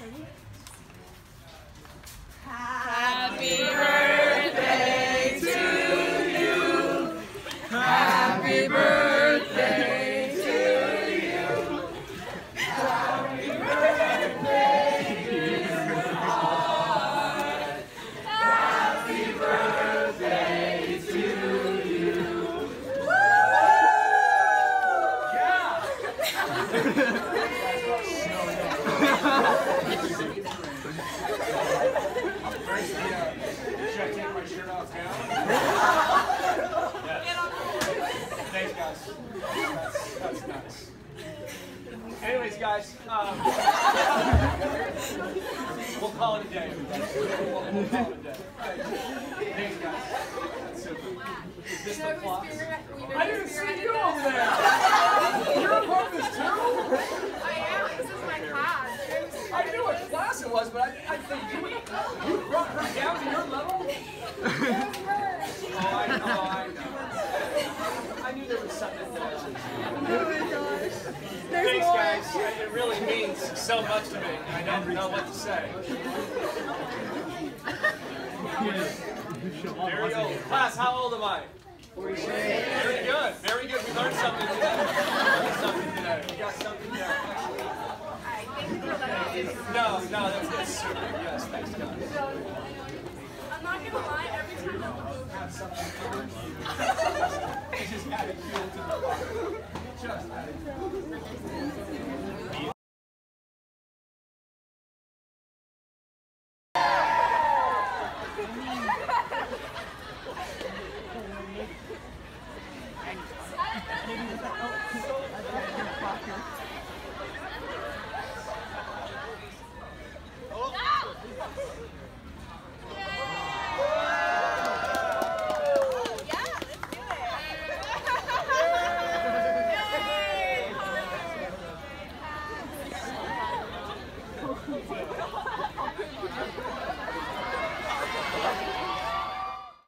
Happy birthday to you. Happy birthday to you. Happy birthday, dear Hart. Happy birthday to you. Yeah. Should I take my shirt off now? Yes. Thanks, guys. That's nice. Anyways, guys, we'll call it a day. We'll call it a day. Thanks, guys. That's super. Is this the clock? I didn't see you over there. You're a part of this too? I am. This is my class. I knew what class it was, but I think you brought her down to your level? Oh, I know. I knew there was something there. Oh my gosh. Thanks, guys. It really means so much to me. I don't know what to say. There we go. Class, how old am I? 46. Very good. Very good. We learned something today. We got something there. No, that's super. Yes, thanks, guys. I'm not gonna lie, every time I look over, It's just adding fuel to the fire. Just adding fuel.